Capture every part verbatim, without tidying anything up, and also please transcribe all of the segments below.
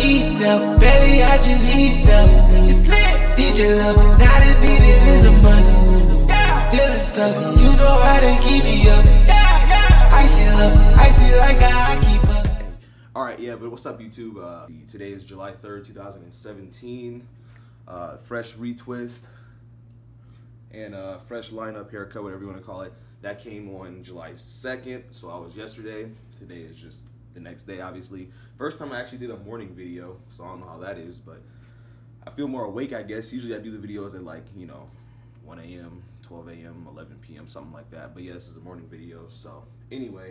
eat them, belly, I just eat them. It's lit. D J love, not a need it is a must. Feeling stuck, you know how to keep me up. Icy love, icy like I keep up. Alright, yeah, but what's up, YouTube? Uh, today is July third, two thousand seventeen. Uh, fresh retwist and uh, fresh lineup, haircut, whatever you want to call it. That came on July second, so I was yesterday. Today is just the next day, obviously. First time I actually did a morning video, so I don't know how that is, but I feel more awake, I guess. Usually I do the videos at like, you know, one A M, twelve A M, eleven P M, something like that. But yeah, this is a morning video, so anyway.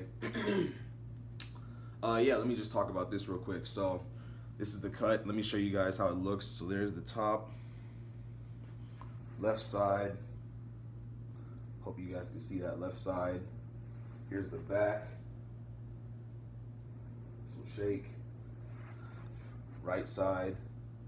uh, yeah, let me just talk about this real quick. So this is the cut. Let me show you guys how it looks. So there's the top, left side. Hope you guys can see that left side. Here's the back. Some shake. Right side.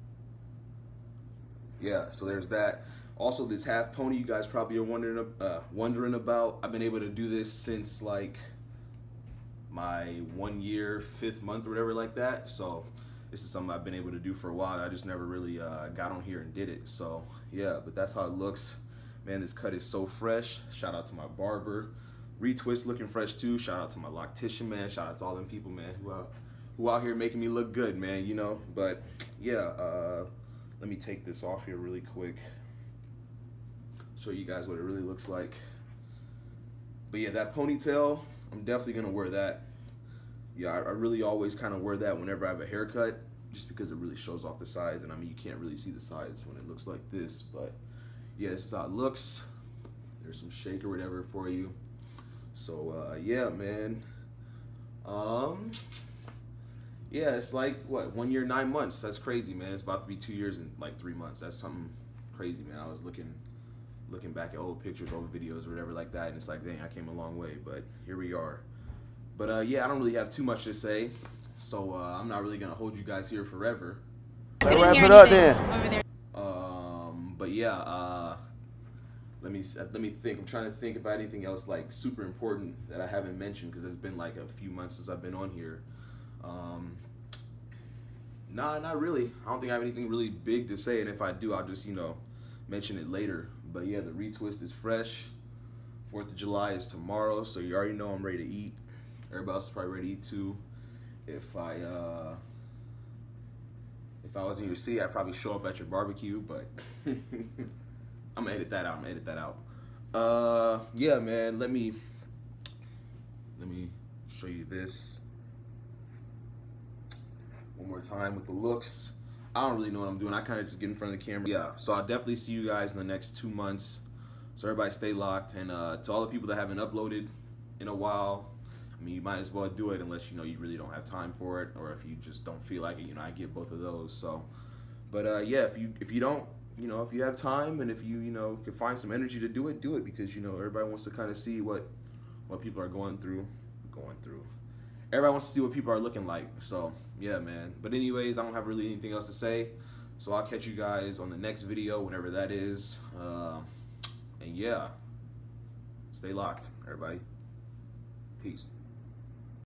Yeah, so there's that. Also, this half pony you guys probably are wondering uh, wondering about. I've been able to do this since like my one year, fifth month or whatever like that. So this is something I've been able to do for a while. I just never really uh, got on here and did it. So yeah, but that's how it looks. Man, this cut is so fresh. Shout out to my barber. Retwist looking fresh too. Shout out to my loctician, man. Shout out to all them people, man, who out, who out here making me look good, man, you know. But yeah, uh, let me take this off here really quick. Show you guys what it really looks like. But yeah, that ponytail, I'm definitely gonna wear that. Yeah, I, I really always kind of wear that whenever I have a haircut, just because it really shows off the sides. And I mean, you can't really see the sides when it looks like this, but yeah, this is how it looks. There's some shake or whatever for you. So uh, yeah, man. Um, yeah, it's like what, one year, nine months. That's crazy, man. It's about to be two years and like three months. That's something crazy, man. I was looking, looking back at old pictures, old videos, or whatever like that, and it's like, dang, I came a long way. But here we are. But uh, yeah, I don't really have too much to say, so uh, I'm not really gonna hold you guys here forever. Let's wrap it up then. Over there. Um, but yeah, uh, let me let me think. I'm trying to think about anything else like super important that I haven't mentioned, because it's been like a few months since I've been on here. Um, nah, not really. I don't think I have anything really big to say, and if I do, I'll just, you know, mention it later. But yeah, the retwist is fresh. Fourth of July is tomorrow, so you already know I'm ready to eat. Everybody else is probably ready to eat too. If I uh, if I was in your city, I'd probably show up at your barbecue, but I'm gonna edit that out. I'm gonna edit that out. Uh, yeah, man. Let me let me show you this one more time with the looks. I don't really know what I'm doing. I kind of just get in front of the camera. Yeah, so I'll definitely see you guys in the next two months. So everybody stay locked. And uh, to all the people that haven't uploaded in a while, I mean, you might as well do it unless, you know, you really don't have time for it, or if you just don't feel like it. You know, I get both of those. So, but uh, yeah, if you if you don't, you know, if you have time and if you, you know, can find some energy to do it, do it, because, you know, everybody wants to kind of see what what people are going through, going through. Everybody wants to see what people are looking like. So yeah, man. But anyways, I don't have really anything else to say. So I'll catch you guys on the next video, whenever that is. Uh, and yeah, stay locked, everybody. Peace.